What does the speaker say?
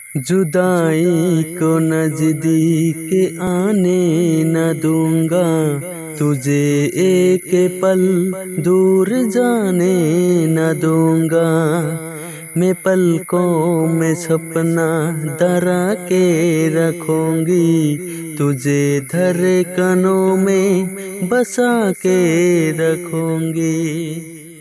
जुदाई को नजदीक आने न दूंगा, तुझे एक पल दूर जाने न दूंगा। मैं पलकों में सपना दरा के रखूंगी, तुझे धड़कनों में बसा के रखूंगी।